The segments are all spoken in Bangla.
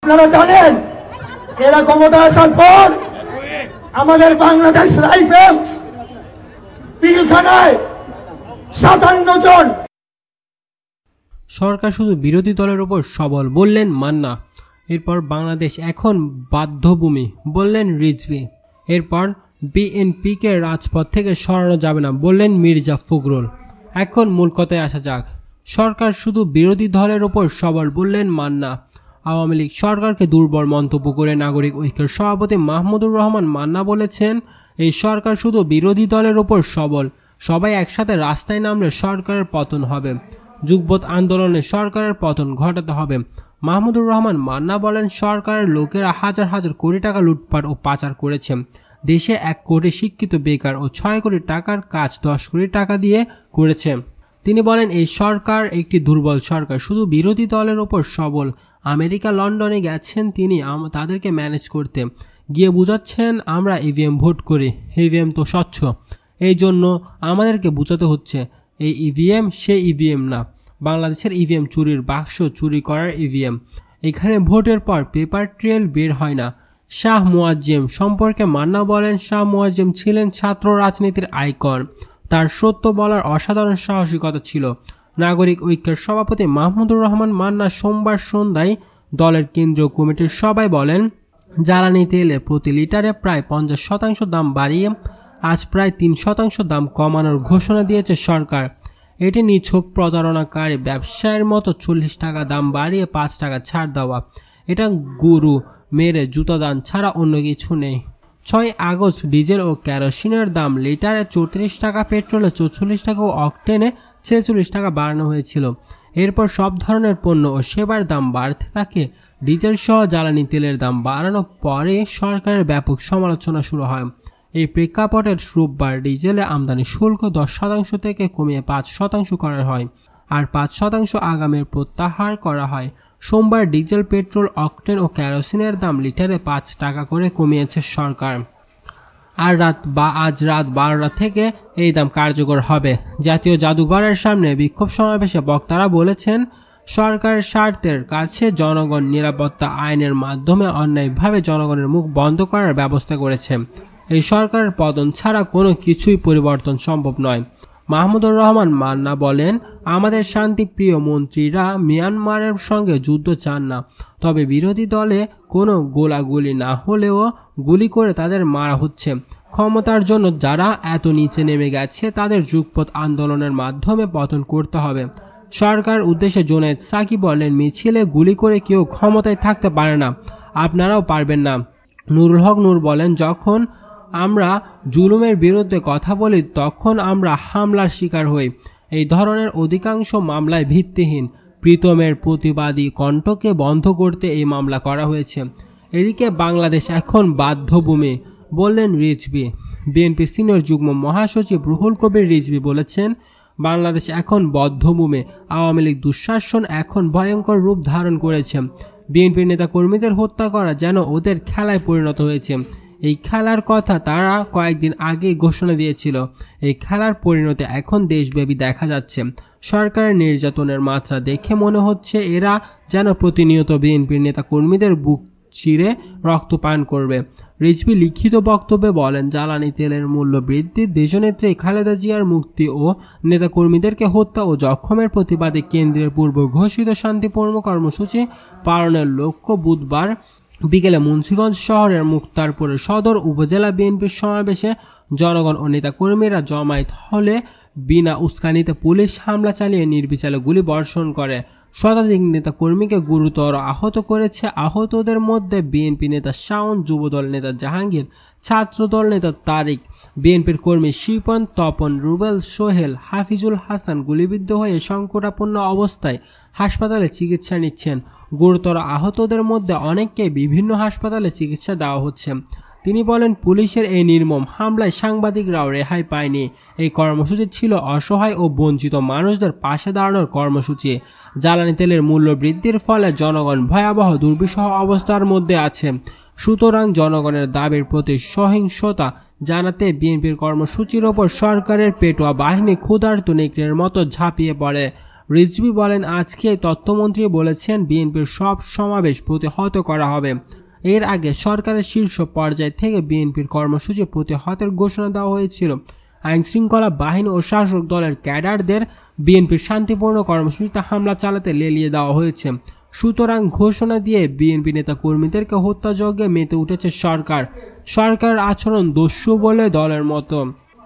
আপনারা জানেন এরা ক্ষমতা আসার পর আমাদের বাংলাদেশ রাইফেলস পিলখানায় 57 জন। সরকার শুধু বিরোধী দলের উপর সবল বললেন মান্না। এরপর বাংলাদেশ এখন বাধ্যভূমি বললেন রিজভী। এরপর বিএনপিকে রাজপথ থেকে সরানো যাবে না বললেন মির্জা ফখরুল। এখন মূল কথায় আসা যাক। সরকার শুধু বিরোধী দলের উপর সবল বললেন মান্না। আওয়ামী লীগ সরকারকে দুর্বল মন্তব্য করে নাগরিক ঐক্যের সভাপতি মাহমুদুর রহমান মান্না বলেছেন, এই সরকার শুধু বিরোধী দলের উপর সবল, সবাই একসাথে রাস্তায় নামলে সরকারের পতন হবে, যুগপৎ আন্দোলনে সরকারের পতন ঘটাতে হবে। মাহমুদুর রহমান মান্না বলেন, সরকারের লোকেরা হাজার হাজার কোটি টাকা লুটপাট ও পাচার করেছে। দেশে 1 কোটি শিক্ষিত বেকার ও 6 কোটি টাকার কাজ 10 কোটি টাকা দিয়ে করেছে। তিনি বলেন, এই সরকার একটি দুর্বল সরকার, শুধু বিরোধী দলের ওপর সবল। আমেরিকা লন্ডনে গেছেন তিনি তাদেরকে ম্যানেজ করতে গিয়ে বুঝাচ্ছেন, আমরা ইভিএম ভোট করি, ইভিএম তো স্বচ্ছ, এই জন্য আমাদেরকে বুঝাতে হচ্ছে এই ইভিএম সেই ইভিএম না, বাংলাদেশের ইভিএম চুরির বাক্স, চুরি করার ইভিএম। এখানে ভোটের পর পেপার ট্রেল বের হয় না। শাহ মুয়াজ্জেম সম্পর্কে মান্না বলেন, শাহ মুয়াজ্জেম ছিলেন ছাত্র রাজনীতির আইকন, তার সত্য বলার অসাধারণ সাহসিকতা ছিল। নাগরিক ঐক্যের সভাপতি মাহমুদুর রহমান মান্না সোমবার সন্ধ্যায় দলের কেন্দ্রীয় কমিটির সভায় বলেন, জ্বালানি তেলে প্রতি লিটারে প্রায় 50% দাম বাড়িয়ে আজ প্রায় 3% দাম কমানোর ঘোষণা দিয়েছে সরকার। এটি নিছক প্রতারণাকারী ব্যবসায়ের মতো 40 টাকা দাম বাড়িয়ে 5 টাকা ছাড় দেওয়া, এটা গরু মেরে জুতা দান ছাড়া অন্য কিছু নেই। 6 আগস্ট ডিজেল ও কেরোসিনের দাম লিটারে 34 টাকা, পেট্রোলে 44 টাকা ও অকটেনে 46 টাকা বাড়ানো হয়েছিল। এরপর সব ধরনের পণ্য ও সেবার দাম বাড়তে থাকে। ডিজেল সহ জ্বালানি তেলের দাম বাড়ানোর পরে সরকারের ব্যাপক সমালোচনা শুরু হয়। এই প্রেক্ষাপটে রোববার ডিজেলে আমদানি শুল্ক 10% থেকে কমিয়ে 5% করা হয়, আর 5% আগামী প্রত্যাহার করা হয়। সোমবার ডিজেল, পেট্রোল, অকটেন ও কেরোসিনের দাম লিটারে 5 টাকা করে কমিয়েছে সরকার। আর আজ রাত 12টা থেকে এই দাম কার্যকর হবে। জাতীয় জাদুঘরের সামনে বিক্ষোভ সমাবেশে বক্তারা বলেছেন, সরকারের স্বার্থের কাছে জনগণ নিরাপত্তা আইনের মাধ্যমে অন্যায়ভাবে জনগণের মুখ বন্ধ করার ব্যবস্থা করেছে। এই সরকারের পতন ছাড়া কোনো কিছুই পরিবর্তন সম্ভব নয়। মাহমুদুর রহমান মান্না বলেন, আমাদের শান্তিপ্রিয় মন্ত্রীরা মিয়ানমারের সঙ্গে যুদ্ধ চান না, তবে বিরোধী দলে কোনো গোলাগুলি না হলেও গুলি করে তাদের মারা হচ্ছে। ক্ষমতার জন্য যারা এত নিচে নেমে গেছে তাদের যুগপৎ আন্দোলনের মাধ্যমে পতন করতে হবে। সরকার উদ্দেশ্যে জুনায়েদ সাকি বলেন, মিছিলে গুলি করে কেউ ক্ষমতায় থাকতে পারে না, আপনারাও পারবেন না। নুরুল হক নূর বলেন, যখন আমরা জুলুমের বিরুদ্ধে কথা বলি তখন আমরা হামলার শিকার হই। এই ধরনের অধিকাংশ মামলায় ভিত্তিহীন। প্রীতমের প্রতিবাদী কণ্ঠকে বন্ধ করতে এই মামলা করা হয়েছে। এদিকে বাংলাদেশ এখন বাধ্যভূমি বললেন রিজভী। বিএনপি সিনিয়র যুগ্ম মহাসচিব রুহুল কবির রিজভী বলেছেন, বাংলাদেশ এখন বদ্ধভূমি। আওয়ামী লীগ দুঃশাসন এখন ভয়ঙ্কর রূপ ধারণ করেছে। বিএনপির নেতা কর্মীদের হত্যা করা যেন ওদের খেলায় পরিণত হয়েছে। এই খেলার কথা তারা কয়েকদিন আগে ঘোষণা দিয়েছিল। এই খেলার পরিণতি এখন দেশব্যাপী দেখা যাচ্ছে। সরকারের নির্যাতনের মাত্রা দেখে মনে হচ্ছে এরা যেন প্রতিনিয়ত বিএনপির নেতা কর্মীদের বুক চিরে রক্ত পান করবে। রিজভী লিখিত বক্তব্যে বলেন, জ্বালানি তেলের মূল্য বৃদ্ধি, দেশনেত্রী খালেদা জিয়ার মুক্তি ও নেতাকর্মীদেরকে হত্যা ও জখমের প্রতিবাদে কেন্দ্রের পূর্ব ঘোষিত শান্তিপূর্ণ কর্মসূচি পালনের লক্ষ্য বুধবার বিকেলে মুন্সিগঞ্জ শহরের মুক্তারপুরের সদর উপজেলা বিএনপির সমাবেশে জনগণ ও নেতাকর্মীরা জমায়েত হলে বিনা উস্কানিতে পুলিশ হামলা চালিয়ে নির্বিচারে গুলি বর্ষণ করে। শতাধিক নেতাকর্মীকে গুরুতর আহত করেছে। আহতদের মধ্যে বিএনপি নেতা শাওন, যুবদল নেতা জাহাঙ্গীর, ছাত্রদল নেতা তারিক, বিএনপির কর্মী শিপন, তপন, রুবেল, সোহেল, হাফিজুল হাসান গুলিবিদ্ধ হয়ে সংকটাপন্ন অবস্থায় হাসপাতালে চিকিৎসা নিচ্ছেন। গুরুতর আহতদের মধ্যে অনেককে বিভিন্ন হাসপাতালে চিকিৎসা দেওয়া হচ্ছে। তিনি বলেন, পুলিশের এই নির্মম হামলায় সাংবাদিকরাও রেহাই পায়নি। এই কর্মসূচি ছিল অসহায় ও বঞ্চিত মানুষদের পাশে দাঁড়ানোর কর্মসূচি। জ্বালানি তেলের মূল্য বৃদ্ধির ফলে জনগণ ভয়াবহ দুর্বিষহ অবস্থার মধ্যে আছে। সুতরাং জনগণের দাবির প্রতি সহিংসতা জানাতে বিএনপির কর্মসূচির ওপর সরকারের পেটোয়া বাহিনী ক্ষুধার্ত নেকড়ের মতো ঝাঁপিয়ে পড়ে। রিজভী বলেন, আজকে তথ্যমন্ত্রী বলেছেন বিএনপির সব সমাবেশ প্রতিহত করা হবে। এর আগে সরকারের শীর্ষ পর্যায় থেকে বিএনপির কর্মসূচি প্রতিহতের ঘোষণা দেওয়া হয়েছিল। আইনশৃঙ্খলা বাহিনী ও শাসক দলের ক্যাডারদের বিএনপির শান্তিপূর্ণ কর্মসূচিতে হামলা চালাতে লেলিয়ে দেওয়া হয়েছে। সুতরাং ঘোষণা দিয়ে বিএনপি নেতা কর্মীদেরকে হত্যাযজ্ঞে মেতে উঠেছে সরকার। সরকারের আচরণ দস্যু বলে দলের মতো।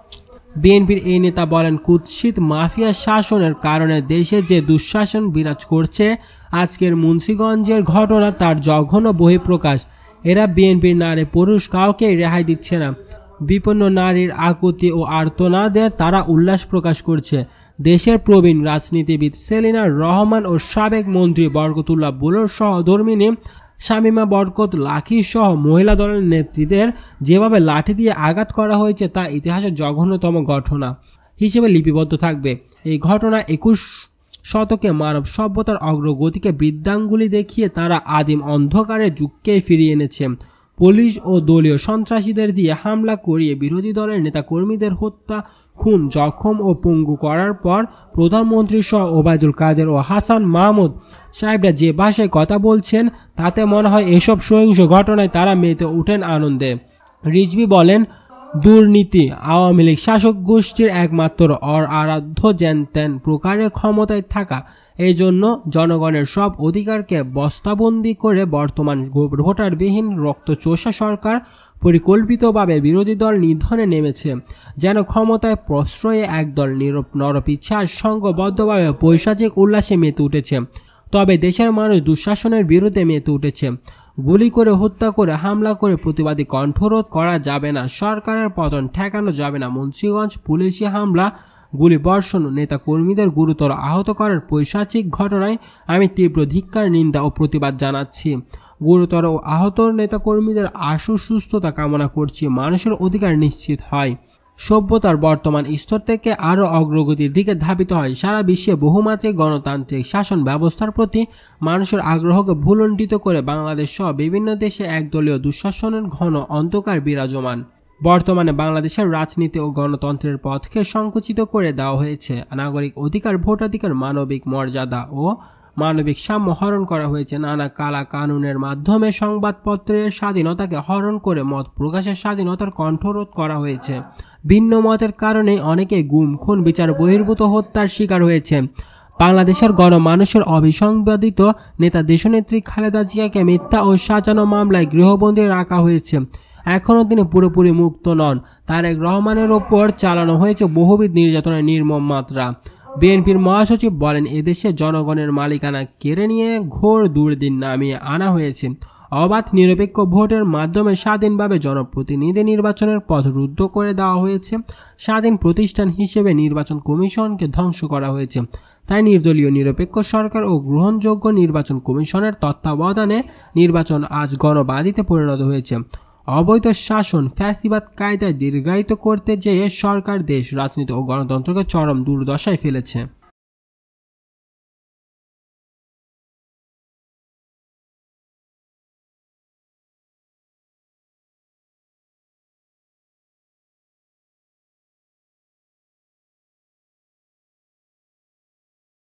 বিএনপির এই নেতা বলেন, কুৎসিত মাফিয়া শাসনের কারণে দেশে যে দুঃশাসন বিরাজ করছে, আজকের মুন্সিগঞ্জের ঘটনা তার জঘন্য বহিঃপ্রকাশ। এরা বিএনপির নারী পুরুষ কাউকে রেহাই দিচ্ছে না। বিপন্ন নারীর আকুতি ও আর্তনাদে তারা উল্লাস প্রকাশ করছে। দেশের প্রবীণ রাজনীতিবিদ সেলিনা রহমান ও সাবেক মন্ত্রী বরকতুল্লাহ বুলুর সহধর্মিনী শামীমা বরকত লাখি সহ মহিলা দলের নেত্রীদের যেভাবে লাঠি দিয়ে আঘাত করা হয়েছে তা ইতিহাসের জঘন্যতম ঘটনা হিসেবে লিপিবদ্ধ থাকবে। এই ঘটনা 21 শতকে মানব সভ্যতার অগ্রগতিকে বৃদ্ধাঙ্গুলি দেখিয়ে তারা আদিম অন্ধকারের যুগকে ফিরিয়ে এনেছে। পুলিশ ও দলীয় সন্ত্রাসীদের দিয়ে হামলা করিয়ে বিরোধী দলের নেতাকর্মীদের হত্যা, খুন, জখম ও পঙ্গু করার পর প্রধানমন্ত্রী সহ ওবায়দুল কাদের ও হাসান মাহমুদ সাহেবরা যে ভাষায় কথা বলছেন তাতে মনে হয় এসব সহিংস ঘটনায় তারা মেতে উঠেন আনন্দে। রিজভী বলেন, দুর্নীতি আওয়ামী লীগ শাসক গোষ্ঠীর একমাত্র আরাধ্য যেন প্রকারে ক্ষমতায় থাকা। এই জন্য জনগণের সব অধিকারকে বস্তাবন্দি করে বর্তমান ভোটারবিহীন রক্তচোষা সরকার পরিকল্পিতভাবে বিরোধী দল নিধনে নেমেছে। যেন ক্ষমতায় প্রশ্রয়ে একদল নরপিচ্ছার সংঘবদ্ধভাবে পৈশাচিক উল্লাসে মেতে উঠেছে। তবে দেশের মানুষ দুঃশাসনের বিরুদ্ধে মেতে উঠেছে। গুলি করে, হত্যা করে, হামলা করে প্রতিবাদী কণ্ঠরোধ করা যাবে না। সরকারের পতন ঠেকানো যাবে না। মুন্সিগঞ্জ পুলিশি হামলা, গুলি বর্ষণ, নেতা কর্মীদের গুরুতর আহত করার পৈশাচিক ঘটনায় আমি তীব্র ধিক্কার, নিন্দা ও প্রতিবাদ জানাচ্ছি। গুরুতর ও আহত নেতাকর্মীদের আশু সুস্থতা কামনা করছি। মানুষের অধিকার নিশ্চিত হয়, সভ্যতার বর্তমান স্তর থেকে আরও অগ্রগতির দিকে ধাবিত হয়। সারা বিশ্বে বহুমাত্রিক গণতান্ত্রিক শাসন ব্যবস্থার প্রতি মানুষের আগ্রহকে ভুলণ্ঠিত করে বাংলাদেশ সহ বিভিন্ন দেশে একদলীয় দুঃশাসনের ঘন অন্ধকার বিরাজমান। বর্তমানে বাংলাদেশের রাজনীতি ও গণতন্ত্রের পথকে সংকুচিত করে দেওয়া হয়েছে। নাগরিক অধিকার, ভোটাধিকার, মানবিক মর্যাদা ও মানবিক সাম্য হরণ করা হয়েছে। নানা কালা কানুনের মাধ্যমে সংবাদপত্রের স্বাধীনতাকে হরণ করে মত প্রকাশের স্বাধীনতার কণ্ঠরোধ করা হয়েছে। ভিন্ন মতের কারণে অনেকে গুম, খুন, বিচার বহির্ভূত হত্যার শিকার হয়েছে। বাংলাদেশের গণমানুষের অবিসংবাদিত নেতা দেশনেত্রী খালেদা জিয়াকে মিথ্যা ও সাজানো মামলায় গৃহবন্দী রাখা হয়েছে। এখনও তিনি পুরোপুরি মুক্ত নন। তারেক রহমানের ওপর চালানো হয়েছে বহুবিধ নির্যাতনের নির্মম মাত্রা। বিএনপির মহাসচিব বলেন, এদেশে জনগণের মালিকানা কেড়ে নিয়ে ঘোর দুর্দিন নামিয়ে আনা হয়েছে। অবাধ নিরপেক্ষ ভোটের মাধ্যমে স্বাধীনভাবে জনপ্রতিনিধি নির্বাচনের পথ রুদ্ধ করে দেওয়া হয়েছে। স্বাধীন প্রতিষ্ঠান হিসেবে নির্বাচন কমিশনকে ধ্বংস করা হয়েছে। তাই নির্দলীয় নিরপেক্ষ সরকার ও গ্রহণযোগ্য নির্বাচন কমিশনের তত্ত্বাবধানে নির্বাচন আজ গণবাদিতে পরিণত হয়েছে। অবৈধ শাসন, ফ্যাসিবাদ কায়দায় দীর্ঘায়িত করতে যেয়ে সরকার দেশ, রাজনীতি ও গণতন্ত্রকে চরম দুর্দশায় ফেলেছে।